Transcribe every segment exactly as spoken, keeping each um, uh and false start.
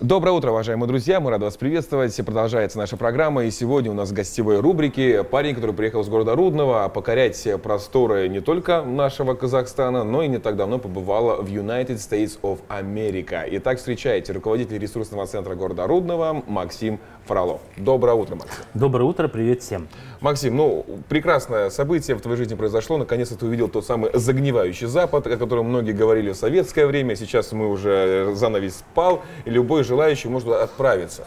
Доброе утро, уважаемые друзья! Мы рады вас приветствовать. Продолжается наша программа. И сегодня у нас в гостевой рубрике парень, который приехал из города Рудного, покорять просторы не только нашего Казахстана, но и не так давно побывал в United States of America. Итак, встречайте руководитель ресурсного центра города Рудного Максим Фролов. Доброе утро, Максим. Доброе утро, привет всем. Максим, ну, прекрасное событие в твоей жизни произошло. Наконец-то ты увидел тот самый загнивающий Запад, о котором многие говорили в советское время. Сейчас мы уже занавес спал, и любой желающий может отправиться.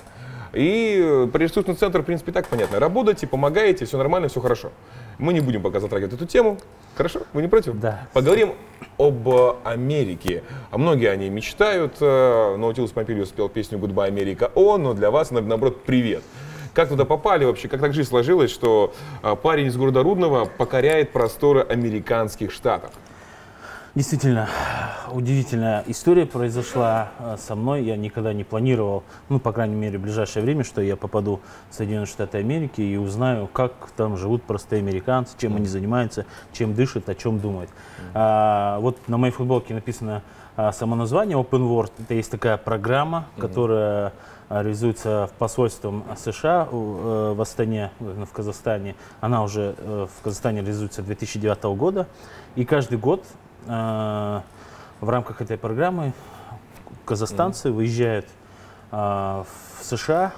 И ресурсный центр, в принципе, так понятно. Работаете, помогаете, все нормально, все хорошо. Мы не будем пока затрагивать эту тему. Хорошо? Вы не против? Да. Поговорим об Америке. А многие о ней мечтают. Наутилус Помпилио спел песню «Goodbye, Америка» он, но для вас, наоборот, привет. Как туда попали вообще? Как так жизнь сложилась, что парень из города Рудного покоряет просторы американских штатов? Действительно, удивительная история произошла со мной. Я никогда не планировал, ну, по крайней мере, в ближайшее время, что я попаду в Соединенные Штаты Америки и узнаю, как там живут простые американцы, чем они занимаются, чем дышат, о чем думают. А, вот на моей футболке написано а, само название Open World. Это есть такая программа, которая реализуется в посольстве США в Астане, в Казахстане. Она уже в Казахстане реализуется с две тысячи девятого года. И каждый год в рамках этой программы казахстанцы mm-hmm. выезжают в США.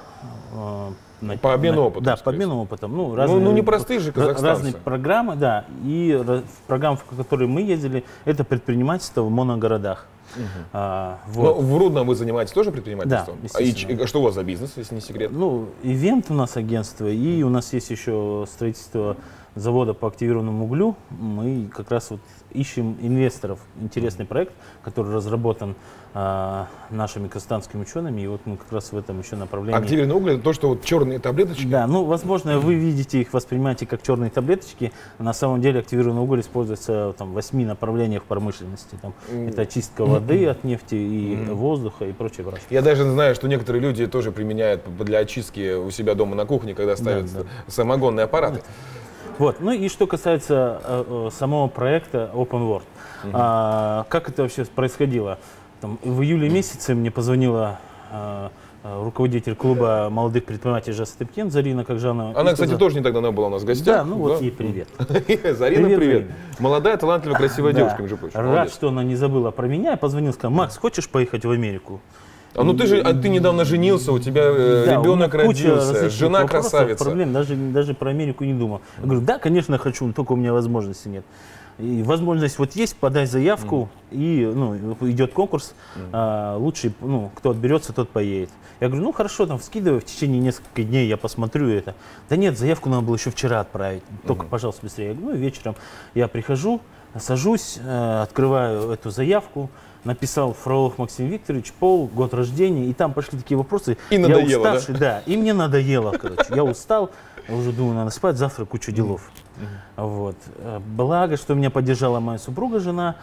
На, по обмену опытом. Да, по обмену опытом. Ну, разные, ну, ну не простые же казахстанцы. Разные программы, да. И программа, в которой мы ездили, это предпринимательство в моногородах. Угу. А, вот. Но в Рудном вы занимаетесь тоже предпринимательством? Да, а и, что у вас за бизнес, если не секрет? Ну, ивент у нас агентство, и у нас есть еще строительство завода по активированному углю. Мы как раз вот ищем инвесторов. Интересный проект, который разработан а, нашими казахстанскими учеными, и вот мы как раз в этом еще направлении. Активированный уголь — это то, что вот черные таблеточки? Да, ну, возможно, вы видите их, воспринимаете как черные таблеточки. На самом деле активированный уголь используется там, в восьми направлениях промышленности. Там, mm. Это очистка воды от нефти и mm. воздуха и прочее, прочее. Я даже знаю, что некоторые люди тоже применяют для очистки у себя дома на кухне, когда ставят да, да. самогонные аппараты. Вот. Вот. Ну и что касается э, самого проекта Open World. Uh-huh. а, как это вообще происходило? Там, в июле месяце мне позвонила э, руководитель клуба молодых предпринимателей Жасатепкен Зарина Какжанова. Она, кстати, тоже не так давно была у нас в гостях. Да, ну да? Вот ей привет. Зарина, привет. привет. Молодая, талантливая, красивая девушка, между прочим. Рад, что она не забыла про меня. Я позвонил, сказал: Макс, хочешь поехать в Америку? А ну ты же, а ты недавно женился, у тебя э, да, ребенок родился, жена красавица. Проблем, даже, даже про Америку не думал. Я говорю, да, конечно, хочу, но только у меня возможности нет. И возможность вот есть, подай заявку, mm. и ну, идет конкурс, mm. а, лучший, ну, кто отберется, тот поедет. Я говорю, ну хорошо, там скидывай, в течение нескольких дней я посмотрю это. Да нет, заявку надо было еще вчера отправить, только, mm. пожалуйста, быстрее. Я говорю, ну вечером я прихожу, сажусь, э, открываю эту заявку. Написал Фролов Максим Викторович, пол, год рождения, и там пошли такие вопросы. И надоело, я уставший, да? да? И мне надоело, короче. Я устал, уже думаю, надо спать, завтра куча делов. Mm-hmm. Вот. Благо, что меня поддержала моя супруга, жена,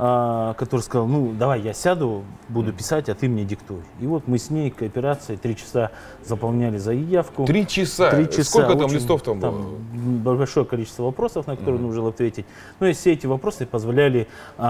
а, которая сказала, ну, давай я сяду, буду mm-hmm. писать, а ты мне диктуй. И вот мы с ней кооперацией три часа заполняли заявку. Три часа? Три часа. Сколько там очень, листов там было? Там большое количество вопросов, на которые mm-hmm. нужно ответить. Ну и все эти вопросы позволяли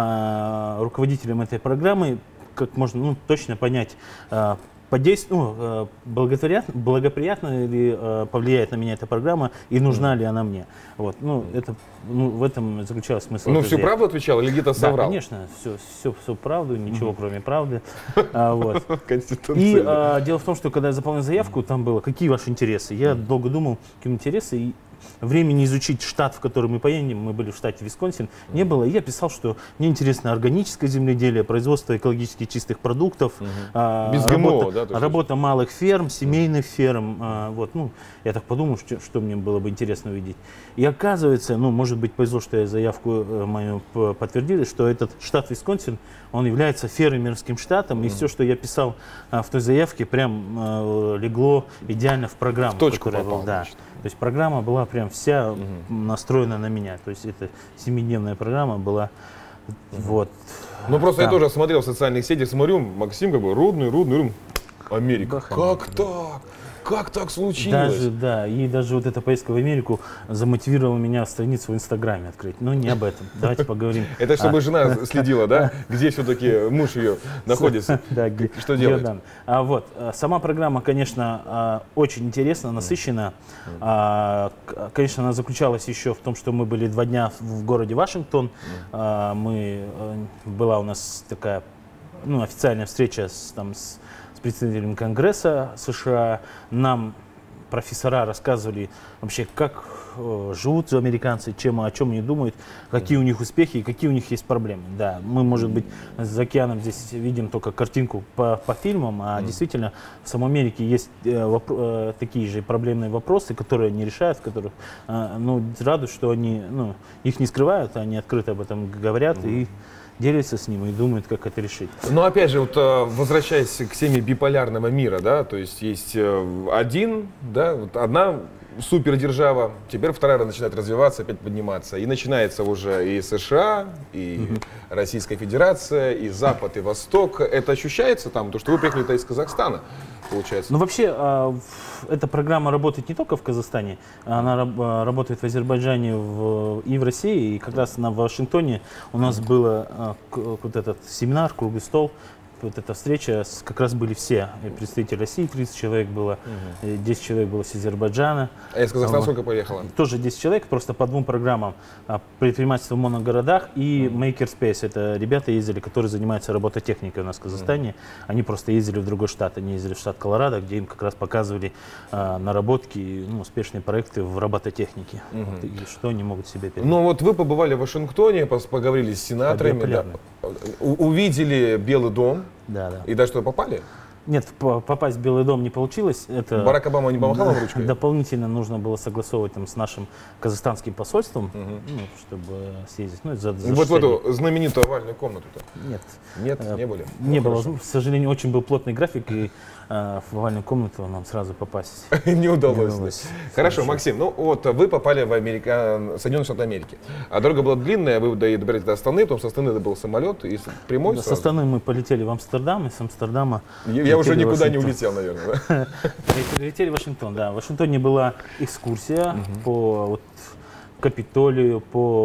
а, руководителям этой программы как можно ну, точно понять, а, подействует, ну, благоприятно, благоприятно ли э, повлияет на меня эта программа и нужна mm. ли она мне. Вот, ну, это, ну, в этом заключался смысл. Ну, всю правду отвечал или где-то соврал? Да, конечно, все, все, все правду, ничего mm. кроме правды. А, вот. И а, дело в том, что когда я заполнил заявку, там было, какие ваши интересы. Я mm. долго думал, какие интересы. И времени изучить штат, в который мы поедем, мы были в штате Висконсин, mm-hmm. не было. И я писал, что мне интересно органическое земледелие, производство экологически чистых продуктов, mm-hmm. а, Без работа, ГМО, да, работа малых ферм, семейных mm-hmm. ферм. А, вот, ну, я так подумал, что, что мне было бы интересно увидеть. И оказывается, ну, может быть, повезло, что я заявку мою подтвердили, что этот штат Висконсин, он является фермерским штатом, mm-hmm. и все, что я писал а, в той заявке, прям а, легло идеально в программу. В точку попал, да. То есть программа была прям вся угу. настроена на меня. То есть это семидневная программа была. Угу. Вот. Ну просто там. Я тоже смотрел в социальных сетях, смотрю, Максим как бы Рудный, Рудный, Рудный. Америка. Бах, как так? Как так случилось? Даже, да, и даже вот эта поездка в Америку замотивировала меня страницу в Инстаграме открыть. Но не об этом. Давайте поговорим. Это чтобы А, жена следила, да? Где все-таки муж ее находится? Да, ге- Что делает? геодан. А вот а, сама программа, конечно, а, очень интересна, насыщена. А, к- Конечно, она заключалась еще в том, что мы были два дня в в городе Вашингтон. А, Мы э, была у нас такая, ну, официальная встреча с, там, с, с представителем Конгресса США. Нам профессора рассказывали вообще, как э, живут американцы, чем, о чем они думают, какие у них успехи и какие у них есть проблемы. Да, мы, может быть, за океаном здесь видим только картинку по, по фильмам, а действительно в самой Америке есть э, вопро- э, такие же проблемные вопросы, которые не решают, в которых, э, ну, радует, что они, ну, их не скрывают, они открыто об этом говорят и делятся с ним и думают, как это решить. Но опять же, вот э, возвращаясь к теме биполярного мира, да, то есть есть э, один, да, вот одна супердержава, теперь вторая начинает развиваться, опять подниматься, и начинается уже и США, и Российская Федерация, и Запад, и Восток. Это ощущается там, то, что вы приехали из Казахстана, получается? Ну, вообще, а, в- эта программа работает не только в Казахстане, она раб- а, работает в Азербайджане в- и в России. И как раз на в Вашингтоне у нас был вот этот семинар, круглый стол, вот эта встреча, с- как раз были все и представители России, тридцать человек было, и десять человек было с Азербайджана. А из Казахстана Вот. сколько поехало? Тоже десять человек, просто по двум программам. А, Предпринимательство в моногородах и Makerspace. Это ребята ездили, которые занимаются робототехникой у нас в Казахстане. Они просто ездили в другой штат. Они ездили в штат Колорадо, где им как раз показывали а, наработки, ну, успешные проекты в робототехнике. Вот, и что они могут себе передать. Ну вот вы побывали в Вашингтоне, пос- поговорили с сенаторами, да, биополярным. у- увидели Белый дом, Да, да. и даже что попали? Нет, по- попасть в Белый дом не получилось. Это Барак Обама не помахал вам ручкой? дополнительно нужно было согласовывать там, с нашим казахстанским посольством, ну, чтобы съездить. Ну, за, за Вот в шестьдесят дней. эту знаменитую овальную комнату-то? Нет. Нет, Э, не были? Не Ну, было. хорошо. К сожалению, очень был плотный график, и э, в овальную комнату нам сразу попасть Не удалось. не да. удалось. Хорошо, Хорошо. Максим, ну вот вы попали в Америка... Соединенные Штаты Америки. А дорога была длинная, вы до- добрались до Астаны, потом с Астаны это был самолет, и с- прямой Со сразу? стороны мы полетели в Амстердам, и с Амстердама Я, я уже летели в никуда не Вашингтон. улетел, наверное, да? И прилетели в Вашингтон, да. В Вашингтоне была экскурсия по вот, Капитолию,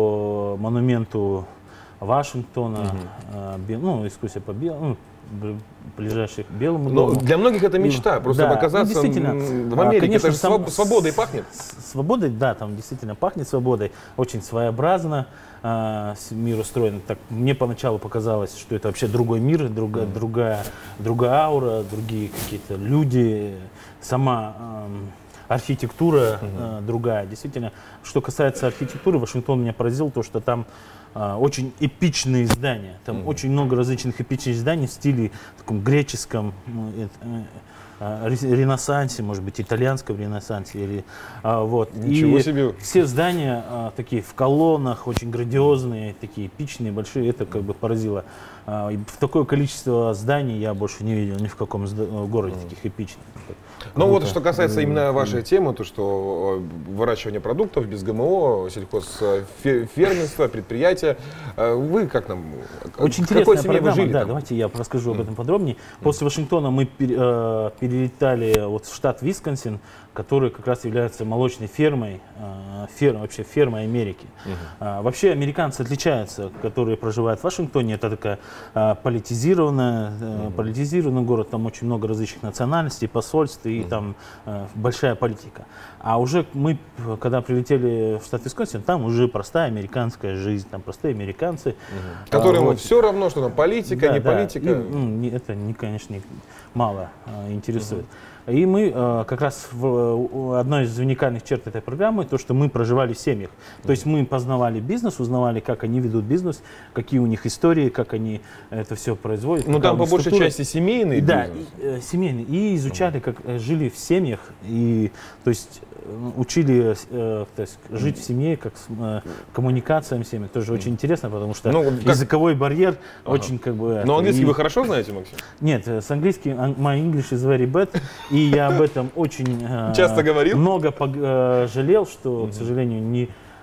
по монументу Вашингтона, э, бе- ну, экскурсия по белому, ну, ближайших к Белому Но дому. для многих это мечта, просто Да, ну, оказаться действительно. м, в А, Америке, конечно, это же сам- своб- свободой пахнет. С- Свободой, да, там действительно пахнет свободой, очень своеобразно а, с- мир устроен. Так, мне поначалу показалось, что это вообще другой мир, друга, другая, другая аура, другие какие-то люди, сама ам, архитектура а, другая. Действительно, что касается архитектуры, Вашингтон меня поразил то, что там а, очень эпичные здания, там очень много различных эпичных зданий в стиле таком греческом, ну, это, э, а, ре- ренессансе, может быть, итальянском ренессансе. Или, а, вот. Ничего И себе. все здания а, такие в колоннах, очень грандиозные, такие эпичные, большие. Это как бы поразило. А, и в такое количество зданий я больше не видел ни в каком зда- городе таких эпичных. Ну вот, Круто. что касается именно вашей темы, то что э, выращивание продуктов без ГМО, сельхозфермерство, предприятия, э, вы как нам, Очень в какой интересная семье вы программа, жили да, там? давайте я расскажу об этом подробнее. После Вашингтона мы пер- э, перелетали вот в штат Висконсин, который как раз является молочной фермой, э, фер- вообще фермой Америки. А, вообще американцы отличаются, которые проживают в Вашингтоне, это такая э, политизированная, э, политизированный город, там очень много различных национальностей, посольств и там э, большая политика. А уже мы, когда прилетели в штат Висконсин, там уже простая американская жизнь, там простые американцы. Которым А, вот. все равно, что там политика, Да, не да. политика. И, ну, не- это, не, конечно, не- мало а, интересует. И мы а, как раз в у- одной из уникальных черт этой программы то, что мы проживали в семьях. То есть мы познавали бизнес, узнавали, как они ведут бизнес, какие у них истории, как они это все производят. Ну какая там у по них большей структура. части семейный Да, бизнес. и, э, семейный. И изучали, как э, жили в семьях, и то есть э, учили э, то есть, жить в семье, как с, э, коммуникациям в семьях. Тоже очень интересно, потому что Ну, как- языковой барьер очень как бы... Но это, английский и- вы хорошо знаете, Максим? Нет, э, с английским ан- my English is very bad, и я об этом очень э, Часто говорил? много пог- э, жалел, что, к сожалению, не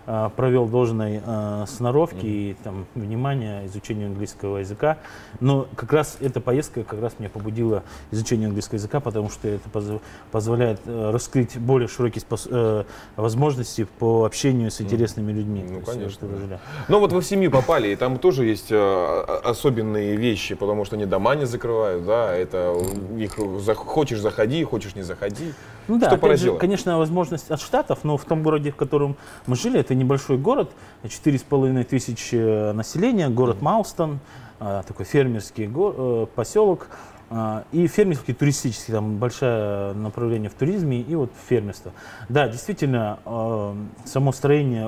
э, провел должной э, сноровки mm-hmm. и там, внимания изучению английского языка. Но как раз эта поездка как раз меня побудила изучению английского языка, потому что это поз- позволяет э, раскрыть более широкие спос- э, возможности по общению с интересными mm-hmm. людьми. Ну, есть, конечно. Да. Но вот вы в семью попали, и там тоже есть э, особенные вещи, потому что они дома не закрывают, да, это их хочешь заходи, хочешь не заходи. Ну да, что опять поразило? же, конечно, возможность от Штатов, но в том городе, в котором мы жили, это небольшой город, четыре с половиной тысячи населения, город mm-hmm. Маустон, такой фермерский го- поселок, и фермерский, туристический, там большое направление в туризме и вот фермерство. Да, действительно, само строение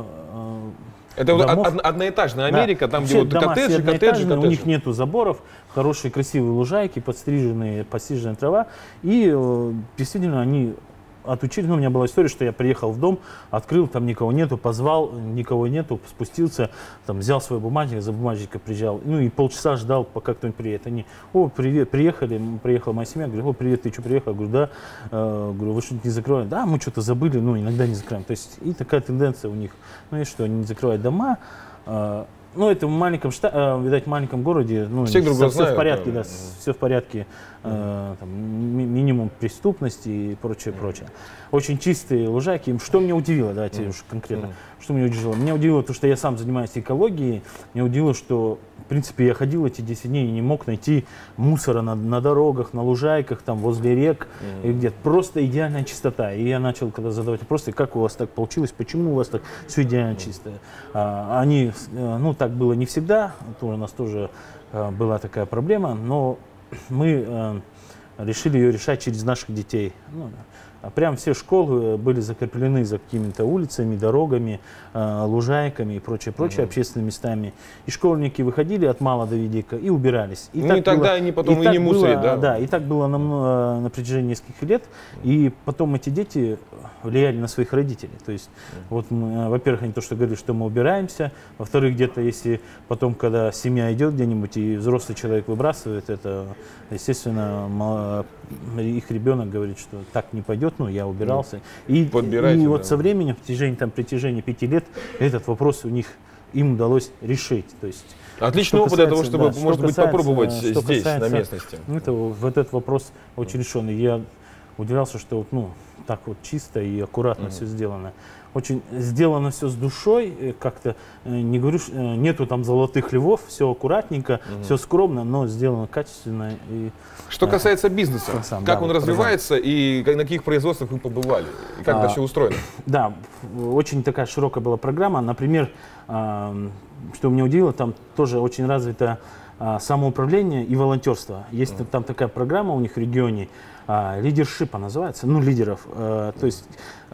это домов, од- одноэтажная Америка, да, там, где вот дома коттеджи, коттеджи, коттеджи. У них нету заборов, хорошие красивые лужайки, подстриженные, посиженная трава. И э, действительно они отучили. Ну, у меня была история, что я приехал в дом, открыл, там никого нету, позвал, никого нету, спустился, там взял свой бумажник, за бумажником приезжал. Ну и полчаса ждал, пока кто-нибудь приедет. Они, о, привет, приехали, приехала моя семья, говорю, о, привет, ты что, приехал? Я говорю, да. Э, говорю, вы что-то не закрываете? Да, мы что-то забыли, ну, иногда не закрываем. То есть и такая тенденция у них. Ну и что, они не закрывают дома. Э, ну, это в маленьком штате, э, видать, в маленьком городе, ну, все, все, все знают, в порядке, да, да, все в порядке. Э, там, ми- минимум преступности и прочее, прочее. Очень чистые лужайки. Что меня удивило, давайте mm. уж конкретно, mm. что меня удивило? Меня удивило то, что я сам занимаюсь экологией. Меня удивило, что, в принципе, я ходил эти десять дней и не мог найти мусора на, на дорогах, на лужайках, там, возле рек, mm. и где-то. Просто идеальная чистота. И я начал когда задавать вопросы, как у вас так получилось, почему у вас так все идеально mm. чистое. А, они, ну, так было не всегда, то у нас тоже а, была такая проблема, но мы э, решили ее решать через наших детей. Ну, а прям все школы были закреплены за какими-то улицами, дорогами, э, лужайками и прочее, прочее, угу. общественными местами. И школьники выходили от мала до велика и убирались. И ну так и тогда было, они потом и, и не было, мусорят, да? Да, и так было на, на протяжении нескольких лет. И потом эти дети влияли на своих родителей. То есть, вот мы, во-первых, они то, что говорили, что мы убираемся. Во-вторых, где-то, если потом, когда семья идет где-нибудь и взрослый человек выбрасывает это, естественно, их ребенок говорит, что так не пойдет, ну, я убирался. И, и да. вот со временем, в течение, там, притяжения пяти лет, этот вопрос у них, им удалось решить. То есть, отличный опыт для того, чтобы, да, может быть, касается, попробовать здесь, касается, на местности. Это, вот этот вопрос очень решенный. Я удивлялся, что вот, ну, так вот чисто и аккуратно mm-hmm. все сделано. Очень сделано все с душой, как-то, не говорю, нету там золотых львов, все аккуратненько, mm-hmm. все скромно, но сделано качественно. И, что касается бизнеса, сам, как да, он вот развивается и на каких производствах вы побывали, и как а, это все устроено? Да, очень такая широкая была программа. Например, что меня удивило, там тоже очень развито самоуправление и волонтерство. Есть mm-hmm. там такая программа у них в регионе, лидершипа называется, ну, лидеров. То есть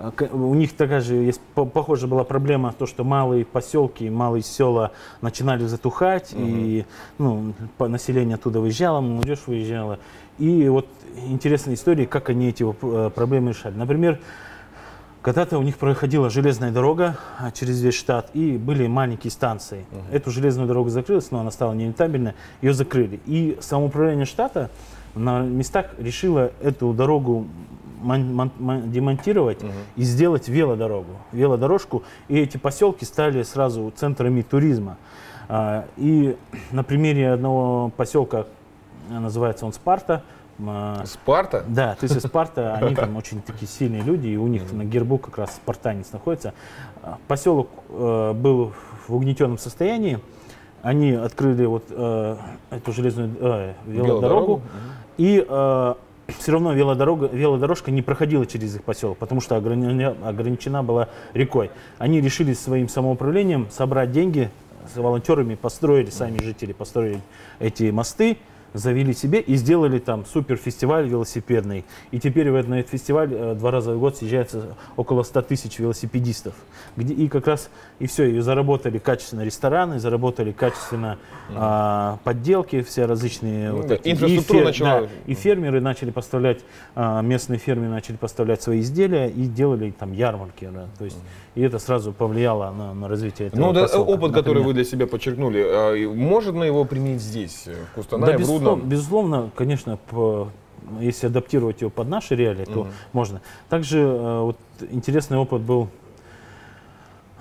у них такая же, есть, похоже, была проблема, то, что малые поселки, малые села начинали затухать, mm-hmm. и ну, население оттуда выезжало, молодежь выезжала. И вот интересная история, как они эти проблемы решали. Например, когда-то у них проходила железная дорога через весь штат, и были маленькие станции. Uh-huh. Эту железную дорогу закрылась, но она стала нерентабельной, ее закрыли. И самоуправление штата на местах решило эту дорогу мон- мон- демонтировать uh-huh. и сделать велодорогу, велодорожку. И эти поселки стали сразу центрами туризма. И на примере одного поселка, называется он Спарта, Спарта? Да, то есть Спарта, они там очень такие сильные люди, и у них mm-hmm. на гербу как раз спартанец находится. Поселок э, был в угнетенном состоянии, они открыли вот э, эту железную э, велодорогу, mm-hmm. и э, все равно велодорога, велодорожка не проходила через их поселок, потому что ограничена, ограничена была рекой. Они решили своим самоуправлением собрать деньги с волонтерами, построили, сами жители построили эти мосты, завели себе и сделали там суперфестиваль велосипедный. И теперь в этот фестиваль э, два раза в год съезжается около ста тысяч велосипедистов. Где, и как раз и все, и заработали качественно рестораны, заработали качественно э, подделки, все различные. Ну, вот да, эти, инфраструктура и, фер, начала... да, и фермеры начали поставлять, э, местные фермеры начали поставлять свои изделия и делали там ярмарки. Да, то есть, и это сразу повлияло на, на развитие этого Ну, да, поселка, опыт, например. который вы для себя подчеркнули, можно его применить здесь, в Кустанае, Да, в безусловно, Рудном? безусловно, конечно, по, если адаптировать его под наши реалии, то uh-huh. можно. Также э, вот, интересный опыт был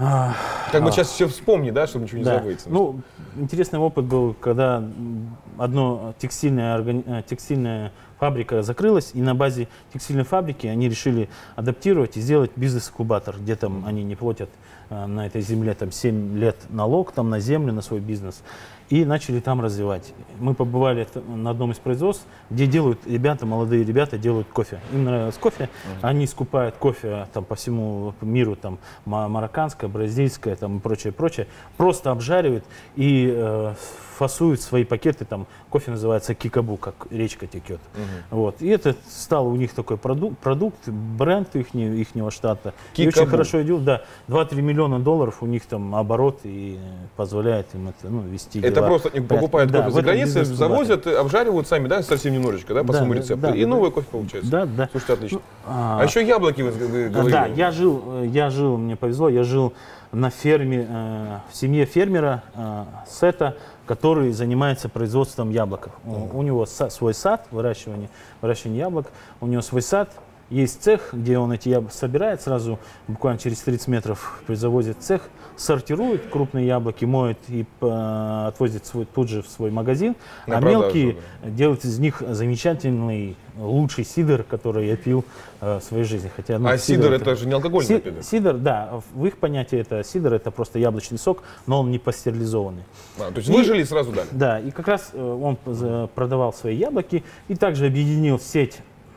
Как бы сейчас все вспомни, да, чтобы ничего не Да. забыть. Ну, интересный опыт был, когда одно текстильная, органи- текстильная фабрика закрылась, и на базе текстильной фабрики они решили адаптировать и сделать бизнес-инкубатор, где там они не платят э, на этой земле там семь лет налог там, на землю, на свой бизнес. И начали там развивать. Мы побывали на одном из производств, где делают ребята, молодые ребята делают кофе. Им нравилось кофе, uh-huh. они скупают кофе там, по всему миру, там, марокканское, бразильское там, и прочее, прочее. Просто обжаривают и э, фасуют свои пакеты. Там, кофе называется кикабу, как речка текет. Uh-huh. Вот. И это стал у них такой продукт, продукт бренд их, ихнего штата. И очень хорошо идет. Да, два-три миллиона долларов у них там оборот и позволяет им это ну, вести это дела. Просто они покупают да, кофе за границей, завозят, обжаривают сами, да, совсем немножечко, да, по да, своему рецепту. Да, и да, новый да. кофе получается. Да, да. Слушайте, отлично. Ну, а, а еще яблоки вы, вы говорили. Да, я жил, я жил, мне повезло, я жил на ферме, э, в семье фермера э, Сета, который занимается производством яблок. Mm. У, у него са, свой сад, выращивание, выращивание яблок, у него свой сад. Есть цех, где он эти яблоки собирает сразу, буквально через тридцать метров завозит цех, сортирует крупные яблоки, моет и э, отвозит свой, тут же в свой магазин, на а продажу, мелкие да. делают из них замечательный, лучший сидр, который я пил э, в своей жизни. Хотя, ну, а сидр, сидр это, это же не алкогольный си, напиток? Сидр, да, в их понятии это сидр, это просто яблочный сок, но он не пастеризованный. А, то есть и, выжили и сразу дали? Да, и как раз э, он продавал свои яблоки и также объединил сеть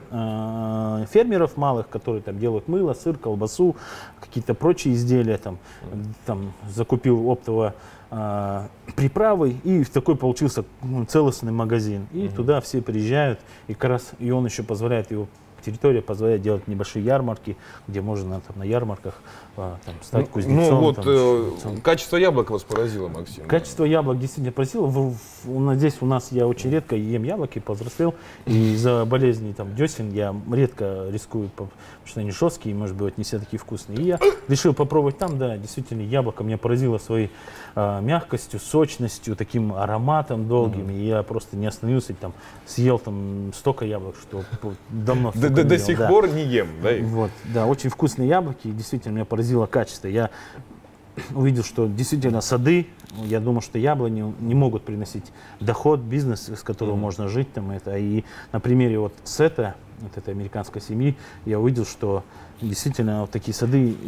фермеров малых, которые там делают мыло, сыр, колбасу, какие-то прочие изделия, там, там закупил оптово э, приправы, и такой получился ну, целостный магазин. И mm-hmm. туда все приезжают, и как раз и он еще позволяет, его территория позволяет делать небольшие ярмарки, где можно там, на ярмарках а, там, стать кузнецом. Ну вот там, э, качество яблок вас поразило, Максим. Качество яблок действительно поразило. В, в, здесь у нас я очень редко ем яблоки, повзрослел, и из-за болезней там, десен я редко рискую, потому что они жесткие, и, может быть, не все такие вкусные. И я решил попробовать там, да, действительно, яблоко меня поразило своей а, мягкостью, сочностью, таким ароматом долгим, mm-hmm. и я просто не остановился, там, съел там столько яблок, что давно До, до сих да. пор не ем, да? Вот, да, очень вкусные яблоки, действительно меня поразило качество. Я увидел, что действительно сады, я думал, что яблони не могут приносить доход, бизнес, с которого mm-hmm. можно жить. Там, это. И на примере вот Сета, вот этой американской семьи, я увидел, что действительно вот такие сады и,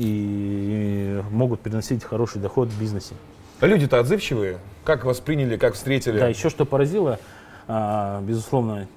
и могут приносить хороший доход в бизнесе. А люди-то отзывчивые? Как восприняли, как встретили? Да, еще что поразило, а, безусловно,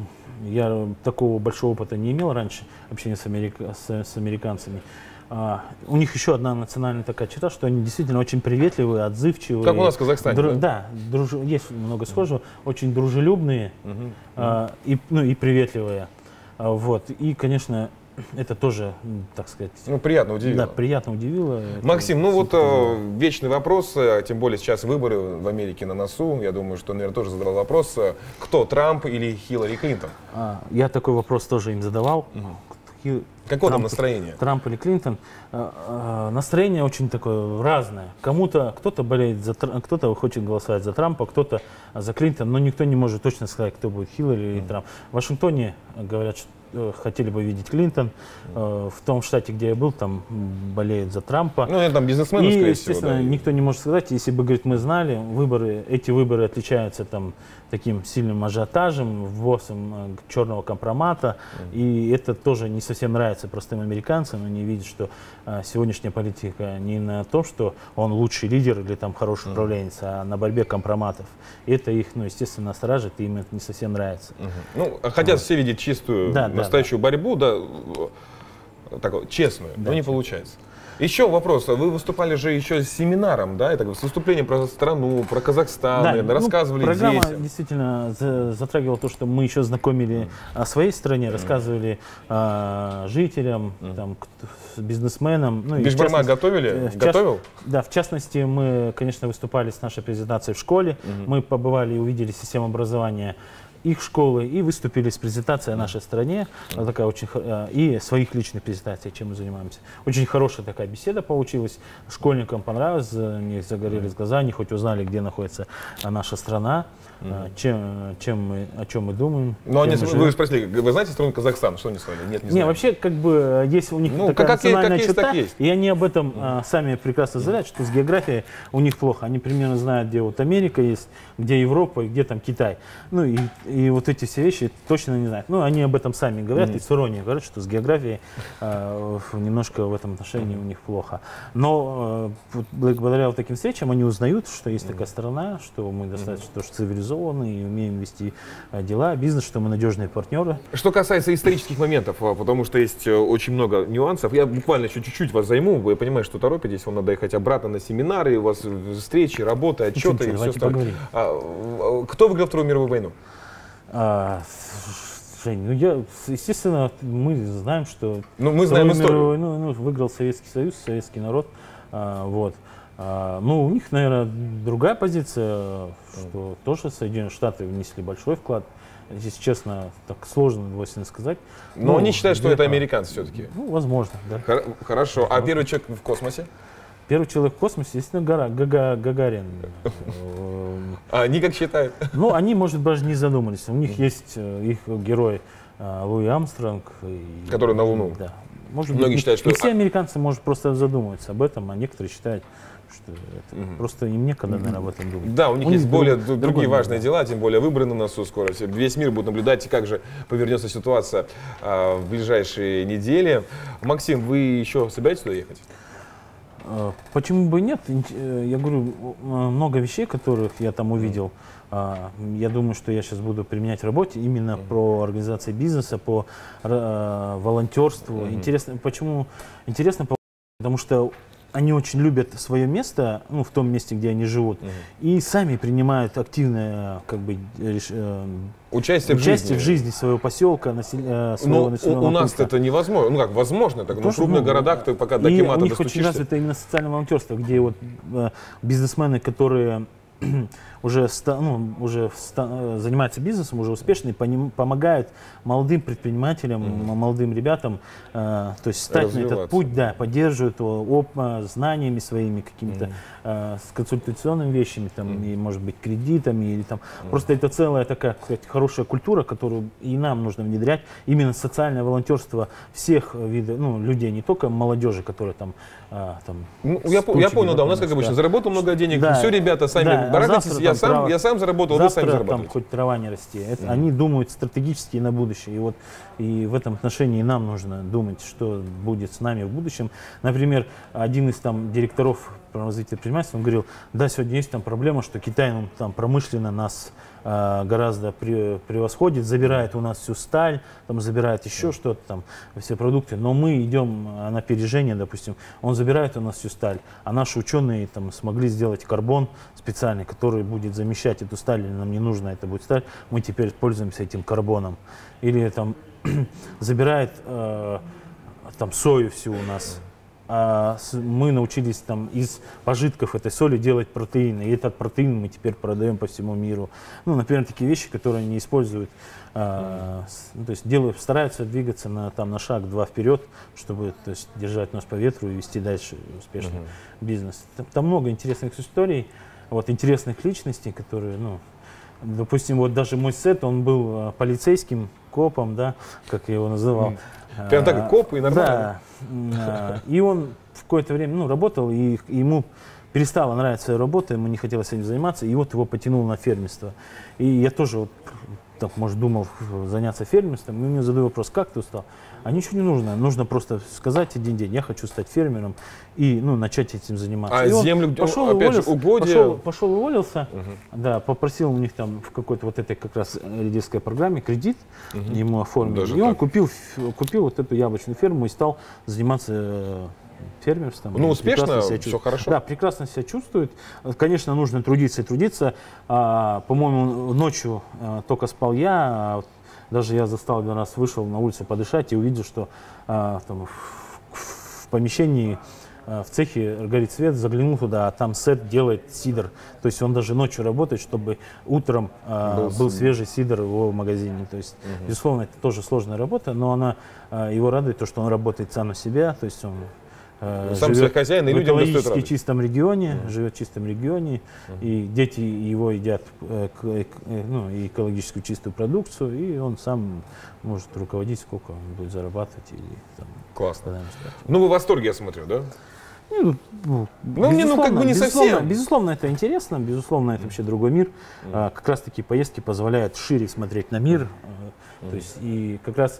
я такого большого опыта не имел раньше, общения с, америка... с, с американцами. А, у них еще одна национальная такая черта, что они действительно очень приветливые, отзывчивые. Как у нас в Казахстане. Дру... Да, да друж... есть много схожего, очень дружелюбные угу. а, и, ну, и приветливые. А, вот. И, конечно, это тоже, так сказать... Ну, приятно удивило. Да, приятно удивило. Максим, это, ну вот э, вечный вопрос, тем более сейчас выборы в Америке на носу. Я думаю, что, наверное, тоже задавал вопрос, кто, Трамп или Хиллари Клинтон? А, я такой вопрос тоже им задавал. Угу. Какое там настроение? Трамп или Клинтон? А, а, настроение очень такое разное. Кому-то, кто-то болеет за кто-то хочет голосовать за Трампа, кто-то за Клинтон, но никто не может точно сказать, кто будет, Хиллари или mm. Трамп. В Вашингтоне говорят, что хотели бы видеть Клинтон. Mm. В том штате, где я был, там болеют за Трампа. Ну, это там бизнесмены, и, скорее естественно, всего, да. никто не может сказать, если бы, говорит, мы знали, выборы, эти выборы отличаются там таким сильным ажиотажем, ввозом черного компромата, mm. и это тоже не совсем нравится простым американцам, они видят, что а, сегодняшняя политика не на том, что он лучший лидер или там хороший mm. управленец, а на борьбе компроматов. И это их, ну, естественно, настораживает, и им это не совсем нравится. Mm-hmm. Ну, хотят вот. Все видеть чистую, да, настоящую да, да. борьбу, да, так, честную, да, но не получается. Еще вопрос. Вы выступали же еще с семинаром, да? Это с выступлением про страну, про Казахстан, да, ну, рассказывали программа детям. Действительно затрагивала то, что мы еще знакомили mm. о своей стране, mm. рассказывали э, жителям, mm. там, бизнесменам. Ну, Бишбармак готовили? В Готовил? Част, да, в частности, мы, конечно, выступали с нашей презентацией в школе. Mm. Мы побывали и увидели систему образования их школы и выступили с презентацией о нашей стране, mm. такая очень, и своих личных презентаций, чем мы занимаемся. Очень хорошая такая беседа получилась, школьникам понравилось, у них загорелись mm. глаза, они хоть узнали, где находится наша страна, mm. чем, чем мы, о чем мы думаем. Но они, вы спросили, вы знаете страну Казахстан, что они сказали? Нет, не знаю. Не, вообще, как бы, есть у них ну, такая как, национальная как черта, есть, и они об этом mm. а, сами прекрасно знают, что с географией у них плохо. Они примерно знают, где вот Америка есть, где Европа и где там Китай. Ну и, и вот эти все вещи точно не знают. Ну, они об этом сами говорят, mm. и с иронией говорят, что с географией э, немножко в этом отношении mm. у них плохо. Но э, благодаря вот таким встречам они узнают, что есть mm. такая страна, что мы достаточно mm. тоже цивилизованы и умеем вести э, дела, бизнес, что мы надежные партнеры. Что касается исторических моментов, потому что есть очень много нюансов, я буквально еще чуть-чуть вас займу, вы понимаете, что торопитесь, вам надо ехать обратно на семинары, у вас встречи, работы, отчеты и все остальное. А, кто выиграл Вторую мировую войну? А, Жень, ну я, естественно, мы знаем, что ну, мы знаем историю. Войну, ну, выиграл Советский Союз, советский народ. А, вот. а, ну, у них, наверное, другая позиция, что тоже Соединенные Штаты внесли большой вклад. Если честно, так сложно двойственно сказать. Но ну, они считают, что это американцы все-таки. Ну, возможно, да. Хорошо. Возможно. А первый человек в космосе? Первый человек в космосе, естественно, Гара, Гага, Гагарин. А они как считают? Ну, они, может, даже не задумались. У них есть их герой Луи Армстронг. Который на Луну. Да. Может Многие быть, считают, что... Не все американцы, может, просто задумываются об этом, а некоторые считают, что это угу. просто им некогда, наверное, об этом думать. Да, у них у есть них более друг, другие важные дела, тем более выборы на носу скоро. Весь мир будет наблюдать, как же повернется ситуация а, в ближайшие недели. Максим, вы еще собираетесь туда ехать? Почему бы нет? Я говорю, много вещей, которых я там увидел. Я думаю, что я сейчас буду применять в работе именно mm-hmm. про организацию бизнеса, по э, волонтерству. Mm-hmm. Интересно, почему? Интересно, потому что они очень любят свое место, ну, в том месте, где они живут, mm-hmm. и сами принимают активное, как бы, реш... участие, участие в, жизни. в жизни своего поселка, насел... своего Но населенного у, у нас пункта. Это невозможно. Ну как, возможно, так, но в крупных ну, городах ты пока до Кемата достучишься. У них очень развито именно социальное волонтерство, где вот э, бизнесмены, которые уже, ну, уже занимаются бизнесом, уже успешные, помогают молодым предпринимателям, mm-hmm. молодым ребятам, э, то есть стать на этот путь, да, поддерживают его оп, знаниями своими, какими-то mm-hmm. э, с консультационными вещами, там, mm-hmm. и, может быть, кредитами, или там, mm-hmm. просто это целая такая, сказать, хорошая культура, которую и нам нужно внедрять, именно социальное волонтерство всех видов, ну, людей, не только молодежи, которые там, э, там ну, я, я понял, да, у нас, как обычно, да. заработал много денег, да, все ребята сами да, барахтайтесь, а я, сам, трава, я сам заработал, завтра, вы сами заработаете. Там хоть трава не расти. Это, mm-hmm. Они думают стратегически на будущее. И вот и в этом отношении нам нужно думать, что будет с нами в будущем. Например, один из там директоров по развитию предпринимательства, он говорил, да, сегодня есть там проблема, что Китай ну, там промышленно нас э, гораздо при, превосходит, забирает у нас всю сталь, там забирает еще mm-hmm. что-то там, все продукты, но мы идем на опережение, допустим, он забирает у нас всю сталь, а наши ученые там смогли сделать карбон специальный, который будет замещать эту сталь, или нам не нужно, это будет сталь, мы теперь пользуемся этим карбоном. Или там забирает э, там сою всю у нас. А мы научились там из пожитков этой соли делать протеины, и этот протеин мы теперь продаем по всему миру. Ну, например, такие вещи, которые они используют, а, ну, то есть делают, стараются двигаться на, там, на шаг-два вперед, чтобы то есть, держать нос по ветру и вести дальше успешный uh-huh. бизнес. Там, там много интересных историй, вот, интересных личностей, которые, ну, допустим, вот даже мой сет, он был полицейским, копом, да, как я его называл. Mm. Прям так, коп и нормально. Да. И он в какое-то время ну, работал, и ему перестала нравиться своя работа, ему не хотелось этим заниматься, и вот его потянуло на фермерство. И я тоже, вот, так, может, думал заняться фермерством, и мне задаю вопрос, как ты устал? А ничего не нужно, нужно просто сказать один день, я хочу стать фермером, и ну, начать этим заниматься. А и землю, пошел, опять уволился, же, угодья? Пошел, пошел уволился, угу. да, попросил у них там в какой-то вот этой как раз лидерской программе кредит, угу. ему оформили, Даже и так. он купил, купил вот эту яблочную ферму и стал заниматься фермерством. Ну, успешно, все хорошо. Да, прекрасно себя чувствует. Конечно, нужно трудиться и трудиться. А, по-моему, ночью а, только спал я, а, даже я застал один раз, вышел на улицу подышать и увидел, что а, там, в, в помещении в цехе горит свет, заглянул туда, а там сет делает сидр. То есть он даже ночью работает, чтобы утром был, был свежий сидр в его магазине. То есть, угу. безусловно, это тоже сложная работа, но она, его радует то, что он работает сам на себя, то есть он сам живет хозяин, и в людям экологически чистом регионе, uh-huh. живет в чистом регионе, uh-huh. и дети его едят э, к, э, ну, и экологическую чистую продукцию, и он сам может руководить, сколько он будет зарабатывать. И, там, классно. Ну, вы в восторге, я смотрю, да? Ну, ну, ну, не, ну как бы не безусловно, совсем. Безусловно, это интересно, безусловно, это вообще другой мир. Mm. А, как раз такие поездки позволяют шире смотреть на мир. Mm. То есть, и как раз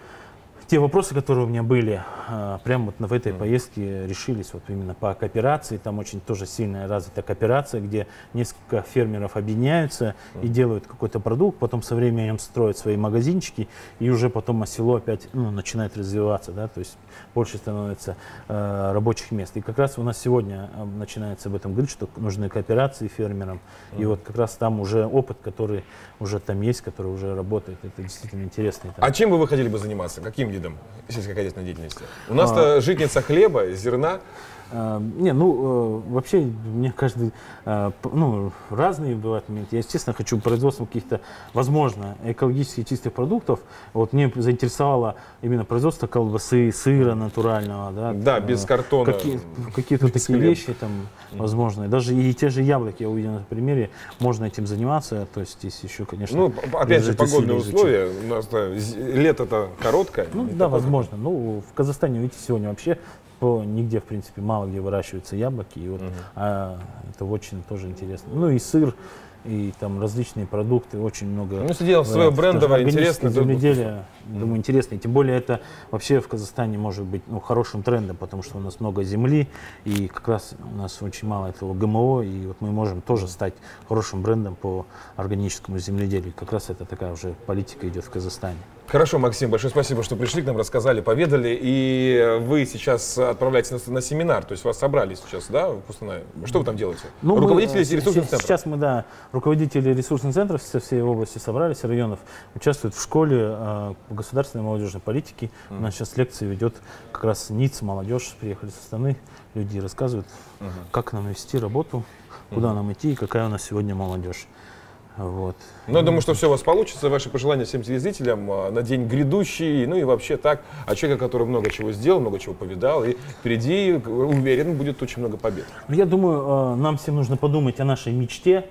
те вопросы, которые у меня были, прямо вот в этой mm. поездке решились вот именно по кооперации. Там очень тоже сильная развита кооперация, где несколько фермеров объединяются mm. и делают какой-то продукт, потом со временем строят свои магазинчики, и уже потом село опять ну, начинает развиваться, да, то есть больше становится э, рабочих мест. И как раз у нас сегодня начинается об этом говорить, что нужны кооперации фермерам. Mm. И вот как раз там уже опыт, который уже там есть, который уже работает. Это действительно интересно. А чем бы вы хотели бы заниматься? Каким видом сельскохозяйственной деятельности? У нас-то а, житница хлеба, зерна. А, не, ну, э, вообще, мне каждый, э, ну, разные бывают моменты. Я, естественно, хочу производство каких-то, возможно, экологически чистых продуктов. Вот мне заинтересовало именно производство колбасы, сыра натурального. Да, да там, без картона. Какие, какие-то без такие хлеба. Вещи там mm-hmm. возможны. Даже и те же яблоки, я увидел на примере, можно этим заниматься. То есть здесь еще, конечно... Ну, опять же, погодные условия. У нас лето-то короткое. Ну, да, возможно. Ну, в Казахстане, видите, сегодня вообще по, нигде, в принципе, мало где выращиваются яблоки. И вот, uh-huh. а, это очень тоже интересно. Ну и сыр, и там различные продукты, очень много. Ну, если делать свое брендовое, интересно. Земледелие, то... думаю, интересно. И тем более это вообще в Казахстане может быть ну, хорошим трендом, потому что у нас много земли, и как раз у нас очень мало этого ГМО, и вот мы можем тоже стать хорошим брендом по органическому земледелию. Как раз это такая уже политика идет в Казахстане. Хорошо, Максим, большое спасибо, что пришли к нам, рассказали, поведали. И вы сейчас отправляетесь на, на семинар, то есть вас собрали сейчас, да, в Кустанае? Что вы там делаете? Ну, руководители мы, ресурсных центров? Сейчас мы, да, руководители ресурсных центров со всей области собрались, районов, участвуют в школе э, по государственной молодежной политике. Mm. У нас сейчас лекции ведет как раз НИЦ, молодежь, приехали со стороны, люди рассказывают, mm-hmm. как нам вести работу, куда mm-hmm. нам идти и какая у нас сегодня молодежь. Вот. Ну, я думаю, что все у вас получится. Ваши пожелания всем телезрителям на день грядущий, ну и вообще так, от человека, который много чего сделал, много чего повидал, и впереди, уверен, будет очень много побед. Я думаю, нам всем нужно подумать о нашей мечте,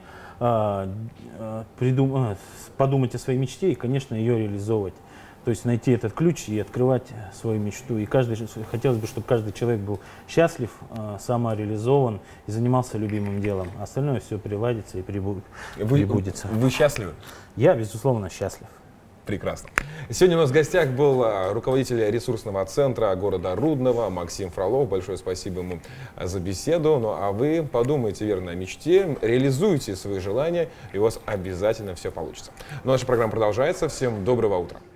придум... подумать о своей мечте и, конечно, ее реализовывать. То есть найти этот ключ и открывать свою мечту. И каждый, хотелось бы, чтобы каждый человек был счастлив, самореализован и занимался любимым делом. А остальное все приладится и прибудет, вы, прибудется. Вы счастливы? Я, безусловно, счастлив. Прекрасно. Сегодня у нас в гостях был руководитель ресурсного центра города Рудного Максим Фролов. Большое спасибо ему за беседу. Ну а вы подумайте верно о мечте, реализуйте свои желания, и у вас обязательно все получится. Но наша программа продолжается. Всем доброго утра.